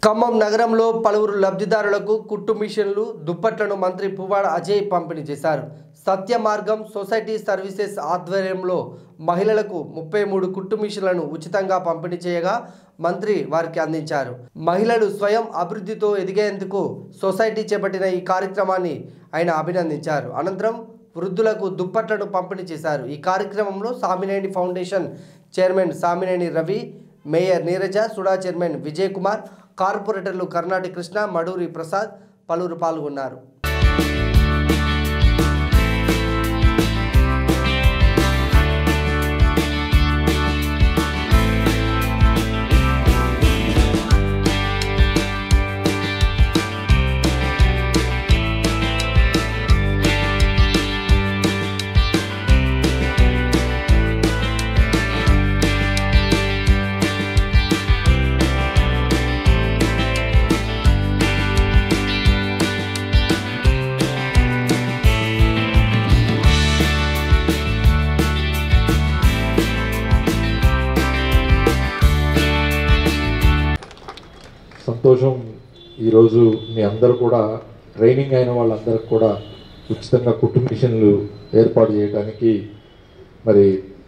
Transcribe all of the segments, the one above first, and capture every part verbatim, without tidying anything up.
ఖమ్మం నగరంలో పలువురు లబ్ధిదారులకు కుట్టు మిషన్లు దుప్పట్లను మంత్రి పువ్వాడ అజయ్ పంపిణీ చేశారు. సత్య మార్గం సొసైటీ సర్వీసెస్ ఆధ్వర్యంలో మహిళలకు ముప్పై మూడు కుట్టు మిషన్లను ఉచితంగా పంపిణీ చేయగా మంత్రి వారికి అందించారు. మహిళలు స్వయం అభివృద్ధితో ఎదిగేందుకు సొసైటీ చేపట్టిన ఈ కార్యక్రమాన్ని ఆయన అభినందించారు. అనంతరం వృద్ధులకు దుప్పట్లను పంపిణీ చేశారు. ఈ కార్యక్రమంలో Samineni foundation chairman Samineni Ravi, mayor Neeraja, SUDA chairman Vijay Kumar, కార్పొరేటర్లు కర్ణాటి కృష్ణ, మడూరి ప్రసాద్ పలువురు పాల్గొన్నారు. సంతోషం. ఈరోజు మీ అందరూ కూడా ట్రైనింగ్ అయిన వాళ్ళందరికీ కూడా ఉచితంగా కుట్టు మిషన్లు ఏర్పాటు చేయడానికి మరి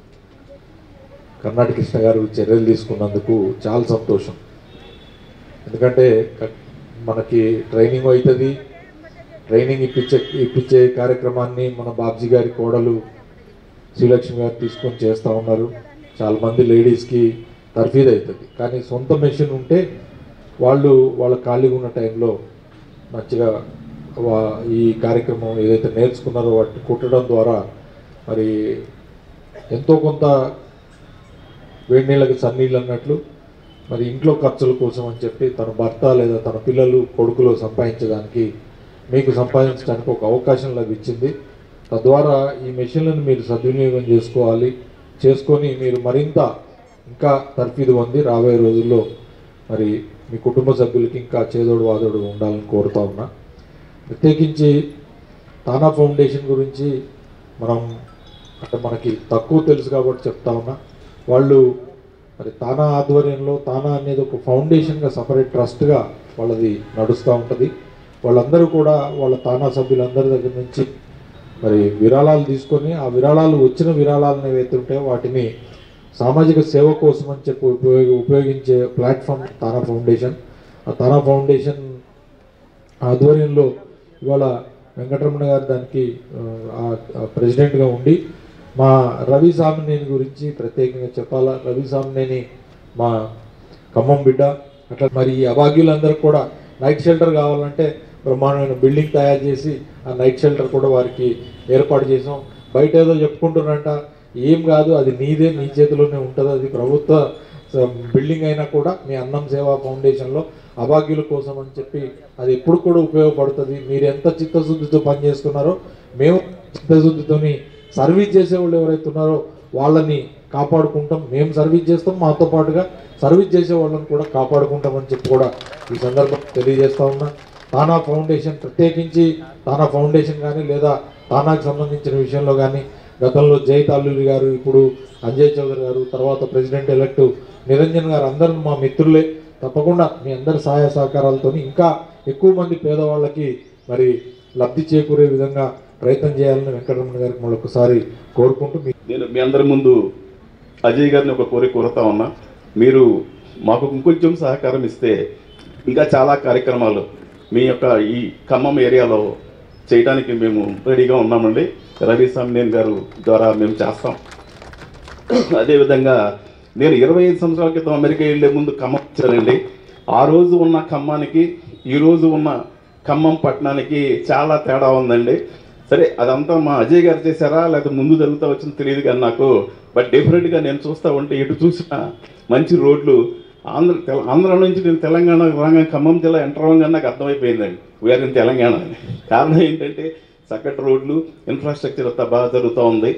కర్ణాటి కృష్ణ గారు చర్యలు తీసుకున్నందుకు చాలా సంతోషం. ఎందుకంటే మనకి ట్రైనింగ్ అవుతుంది, ట్రైనింగ్ ఇప్పించే ఇప్పించే కార్యక్రమాన్ని మన బాబ్జీ గారి కోడలు శ్రీలక్ష్మి గారు తీసుకొని చేస్తూ ఉన్నారు. చాలామంది లేడీస్కి తర్ఫీదు అవుతుంది. కానీ సొంత మెషిన్ ఉంటే వాళ్ళు వాళ్ళ ఖాళీగా ఉన్న టైంలో మంచిగా ఈ కార్యక్రమం ఏదైతే నేర్చుకున్నారో వాటిని కుట్టడం ద్వారా మరి ఎంతో కొంత వేడి నీళ్ళకి సన్నీళ్ళు అన్నట్లు మరి ఇంట్లో ఖర్చుల కోసం అని చెప్పి తన భర్త లేదా తన పిల్లలు కొడుకులు సంపాదించడానికి మీకు సంపాదించడానికి ఒక అవకాశం లభించింది. తద్వారా ఈ మెషిన్లను మీరు సద్వినియోగం చేసుకోవాలి. చేసుకొని మీరు మరింత ఇంకా తర్ఫీదు పొంది రాబోయే రోజుల్లో మరి మీ కుటుంబ సభ్యులకి ఇంకా చేదోడు వాదోడు ఉండాలని కోరుతా ఉన్నా. ప్రత్యేకించి తానా ఫౌండేషన్ గురించి మనం అంటే మనకి తక్కువ తెలుసు కాబట్టి చెప్తా ఉన్నా. వాళ్ళు మరి తానా ఆధ్వర్యంలో తానా అనేది ఒక ఫౌండేషన్గా సపరేట్ ట్రస్ట్గా వాళ్ళది నడుస్తూ ఉంటుంది. వాళ్ళందరూ కూడా వాళ్ళ తానా సభ్యులందరి దగ్గర నుంచి మరి విరాళాలు తీసుకొని ఆ విరాళాలు వచ్చిన విరాళాలను ఏవైతే ఉంటాయో వాటిని సామాజిక సేవ కోసం అని చెప్పి ఉపయోగ ఉపయోగించే ప్లాట్ఫామ్ తానా ఫౌండేషన్. ఆ తానా ఫౌండేషన్ ఆధ్వర్యంలో ఇవాళ వెంకటరమణ గారు దానికి ప్రెసిడెంట్గా ఉండి మా రవి సామినేని గురించి ప్రత్యేకంగా చెప్పాలా. రవి సామినేని మా ఖమ్మం బిడ్డ. అట్లా మరి ఈ అభాగ్యులందరికీ కూడా నైట్ షెల్టర్ కావాలంటే బ్రహ్మాండమైన బిల్డింగ్ తయారు చేసి ఆ నైట్ షెల్టర్ కూడా వారికి ఏర్పాటు చేసాం. బయట ఏదో చెప్పుకుంటున్నారంట, ఏం కాదు, అది నీదే, నీ చేతిలోనే ఉంటుంది. అది ప్రభుత్వ బిల్డింగ్ అయినా కూడా మీ అన్నం సేవా ఫౌండేషన్లో అభాగ్యుల కోసం అని చెప్పి అది ఎప్పుడు కూడా ఉపయోగపడుతుంది. మీరు ఎంత చిత్తశుద్ధితో పనిచేస్తున్నారో మేము చిత్తశుద్ధితోని సర్వీస్ చేసేవాళ్ళు ఎవరైతే ఉన్నారో వాళ్ళని కాపాడుకుంటాం. మేము సర్వీస్ చేస్తాం, మాతో పాటుగా సర్వీస్ చేసే వాళ్ళని కూడా కాపాడుకుంటామని చెప్పి కూడా ఈ సందర్భంగా తెలియజేస్తా ఉన్నా. తానా ఫౌండేషన్ ప్రత్యేకించి తానా ఫౌండేషన్ కానీ లేదా తానాకు సంబంధించిన విషయంలో కానీ గతంలో జై తాల్లూరి గారు, ఇప్పుడు అంజయ్ చౌదరి గారు, తర్వాత ప్రెసిడెంట్ ఎలక్ట్ నిరంజన్ గారు అందరూ మా మిత్రులే. తప్పకుండా మీ అందరి సహాయ సహకారాలతో ఇంకా ఎక్కువ మంది పేదవాళ్ళకి మరి లబ్ధి చేకూరే విధంగా ప్రయత్నం చేయాలని వెంకటరమణ గారికి మరొకసారి కోరుకుంటూ నేను మీ అందరి ముందు అజయ్ గారిని ఒక కోరిక కోరుతా ఉన్నా. మీరు మాకు ఇంకొంచెం సహకారం ఇస్తే ఇంకా చాలా కార్యక్రమాలు మీ యొక్క ఈ ఖమ్మం ఏరియాలో చేయడానికి మేము రెడీగా ఉన్నామండి. రవి సామినేని గారు ద్వారా మేము చేస్తాం. అదేవిధంగా నేను ఇరవై ఐదు సంవత్సరాల క్రితం అమెరికా వెళ్ళే ముందు ఖమ్మం వచ్చానండి. ఆ రోజు ఉన్న ఖమ్మానికి ఈరోజు ఉన్న ఖమ్మం పట్టణానికి చాలా తేడా ఉందండి. సరే అదంతా మా అజయ్ గారు చేశారా లేకపోతే ముందు జరుగుతూ వచ్చిందో తెలియదు కానీ నాకు బట్ డెఫినెట్గా నేను చూస్తూ ఉంటే ఎటు చూసినా మంచి రోడ్లు. ఆంధ్ర ఆంధ్ర నుంచి నేను తెలంగాణ రాగా ఖమ్మం జిల్లా ఎంటర్ అవ్వగానే నాకు అర్థమైపోయిందండి వీఆర్ ఇన్ తెలంగాణ అని. కారణం ఏంటంటే చక్కటి రోడ్లు, ఇన్ఫ్రాస్ట్రక్చర్ అంతా బాగా జరుగుతూ ఉంది.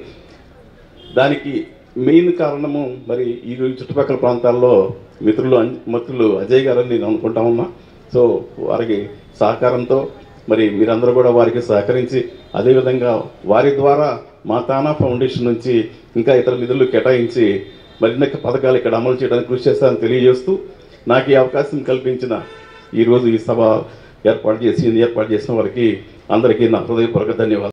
దానికి మెయిన్ కారణము మరి ఈ చుట్టుపక్కల ప్రాంతాల్లో మిత్రులు మిత్రులు అజయ్ గారు అని నేను అనుకుంటా ఉన్నా. సో వారికి సహకారంతో మరి మీరందరూ కూడా వారికి సహకరించి అదేవిధంగా వారి ద్వారా మా తానా ఫౌండేషన్ నుంచి ఇంకా ఇతర నిధులు కేటాయించి మరిన్ని పథకాలు ఇక్కడ అమలు చేయడానికి కృషి చేస్తానని తెలియజేస్తూ నాకు ఈ అవకాశం కల్పించిన ఈరోజు ఈ సభ ఏర్పాటు చేసి ఏర్పాటు చేసిన వారికి అందరికీ నా హృదయపూర్వక ధన్యవాదాలు.